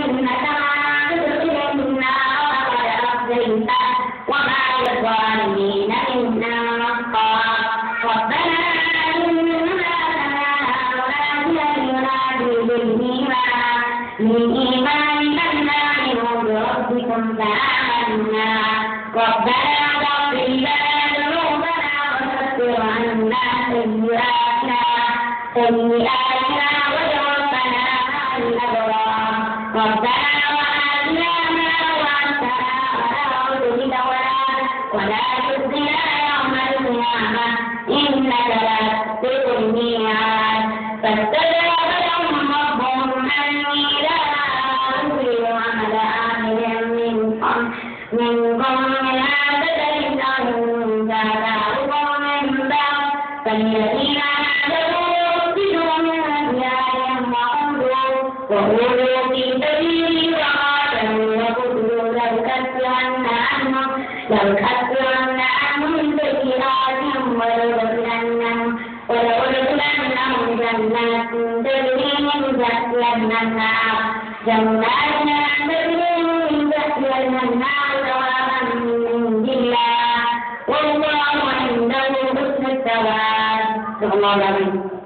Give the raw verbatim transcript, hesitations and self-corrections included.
إنك من تدخل النار فقد أخزيته وما للظالمين من نصير. ربنا إننا سمعنا مناديا ينادي بالإيمان أن آمنوا بربكم فآمنا. ربنا واغفر لنا ذنوبنا وكفر عنا سيئاتنا سيئاتنا وتوفنا مع الأبرار. ربنا وآتنا ما وعدتنا على رسلك ولا تخزنا يوم القيامة إنك لا تخلف الميعاد. فاستجاب لهم ربهم أني لا أضيع عمل عامل منكم منكم من هذا أنثى بعضكم من بعض فالذين هاجروا يخرجوا من أديارهم وقولوا في سبيلي وقاتلوا وقتلوا لأكفرن عنهم لأكفرن عنهم سيئاتهم ولأدخلنهم ولأدخلنهم جنات تجري من تحتها الأنهار جنات تجري من تحتها الأنهار ثوابا من عند الله والله عنده حسن الثواب. الله العظيم.